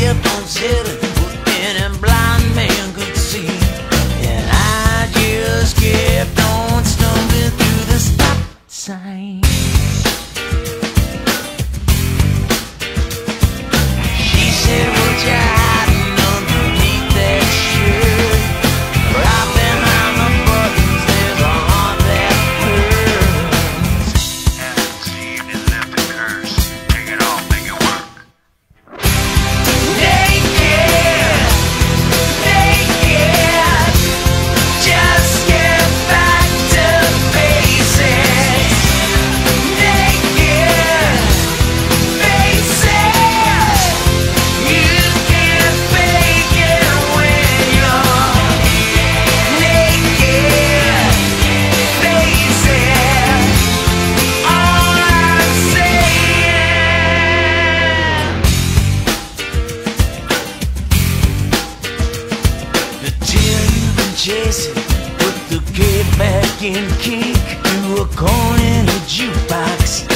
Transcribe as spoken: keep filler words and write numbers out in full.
kept on sailing where any blind man could see. And I just kept on stumbling through the stop sign. She said, "What you hiding underneath that shirt? Right behind the buttons there's a heart that hurts." Hasn't conceived and left a curse. Take it off, make it work. Naked, naked, just get back to basics. Naked faces, you can't fake it when you're naked faces. All I'm saying, the tail you've been chasing, put the gate back in key. You were calling a jukebox.